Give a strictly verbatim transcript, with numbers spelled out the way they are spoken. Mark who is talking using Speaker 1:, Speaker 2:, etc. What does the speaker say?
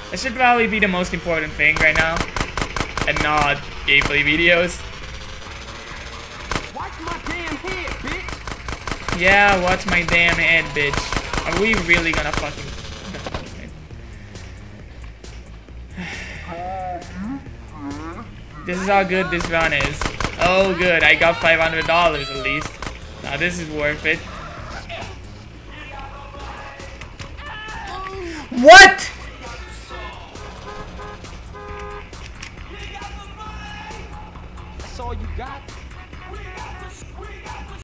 Speaker 1: That should probably be the most important thing right now, and not gameplay videos.
Speaker 2: Watch my damn head, bitch.
Speaker 1: Yeah, watch my damn head, bitch. Are we really gonna fucking... This is how good this run is. Oh good, I got five hundred dollars at least. Now this is worth it. What?
Speaker 2: That's all you got?